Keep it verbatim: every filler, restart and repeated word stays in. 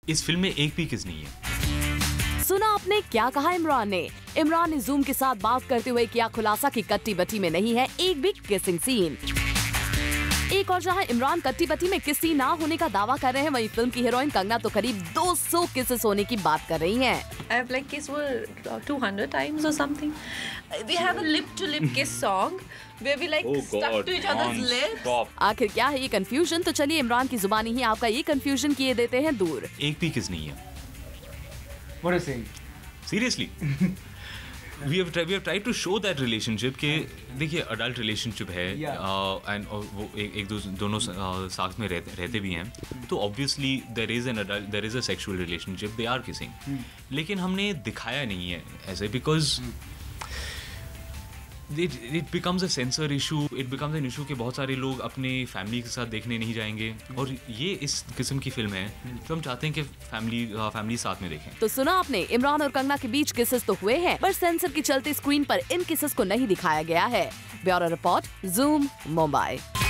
इस फिल्म में एक भी किस नहीं है। सुना आपने क्या कहा इमरान ने? इमरान ने जूम के साथ बात करते हुए किया खुलासा कि कट्टी बट्टी में नहीं है एक भी किसिंग सीन। एक और जहां इमरान कट्टी बट्टी में किसी ना होने का दावा कर रहे हैं, वहीं फिल्म की हीरोइन कंगना तो करीब दो सौ किसेस होने की बात कर रही हैं। I have like kissed her two hundred times or something. We have a lip to lip kiss song where we like Oh stuck God, to each other's lips. stop. आखिर क्या है ये कंफ्यूजन? तो चलिए इमरान की जुबानी ही आपका ये कंफ्यूजन किए देते हैं दूर। एक भी किस नहीं है। What are you saying? Seriously. We have tried, we have tried to show that relationship कि देखिए अडल्ट रिलेशनशिप है एंड वो एक, एक दो, दोनों uh, साथ में रहते रहते भी हैं, तो obviously there is an adult there is a sexual relationship, they are kissing, लेकिन हमने दिखाया नहीं है ऐसे because It, it becomes a censor issue, it becomes an issue कि बहुत सारे लोग अपने फैमिली के साथ देखने नहीं जाएंगे, और ये इस किस्म की फिल्म है तो हम चाहते हैं कि फैमिली फैमिली साथ में देखें। तो सुना आपने, इमरान और कंगना के बीच किसेस तो हुए हैं, पर सेंसर के चलते स्क्रीन पर इन किसेस को नहीं दिखाया गया है। Bureau report, zoom, Mumbai.